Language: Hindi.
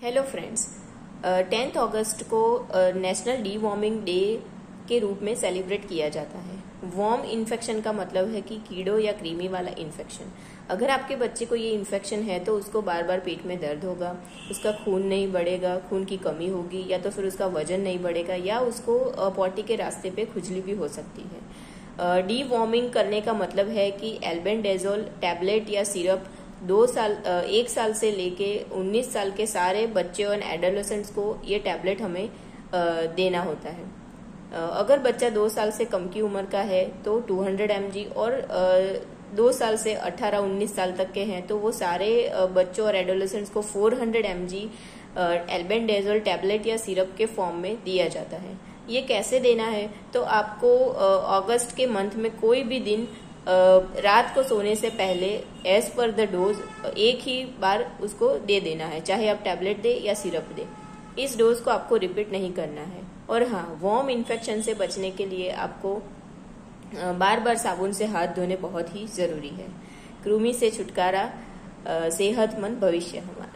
हेलो फ्रेंड्स, 10 अगस्त को नेशनल डीवॉर्मिंग डे के रूप में सेलिब्रेट किया जाता है। वॉर्म इन्फेक्शन का मतलब है कि कीड़ों या कृमि वाला इन्फेक्शन। अगर आपके बच्चे को ये इन्फेक्शन है तो उसको बार बार पेट में दर्द होगा, उसका खून नहीं बढ़ेगा, खून की कमी होगी, या तो फिर उसका वजन नहीं बढ़ेगा, या उसको पॉटी के रास्ते पे खुजली भी हो सकती है। डीवॉर्मिंग करने का मतलब है कि एल्बेंडाजोल टैबलेट या सिरप 1 साल से लेके 19 साल के सारे बच्चे और एडोलेसेंट्स को ये टैबलेट हमें देना होता है। अगर बच्चा 2 साल से कम की उम्र का है तो 200 mg, और 2 साल से 18-19 साल तक के हैं तो वो सारे बच्चों और एडोलेसेंट्स को 400 mg एल्बेंडाजोल टैबलेट या सिरप के फॉर्म में दिया जाता है। ये कैसे देना है? तो आपको अगस्त के मंथ में कोई भी दिन रात को सोने से पहले एज पर द डोज एक ही बार उसको दे देना है, चाहे आप टैबलेट दे या सिरप दे। इस डोज को आपको रिपीट नहीं करना है। और हाँ, वॉर्म इन्फेक्शन से बचने के लिए आपको बार बार साबुन से हाथ धोने बहुत ही जरूरी है। कृमि से छुटकारा, सेहतमंद भविष्य हमारा।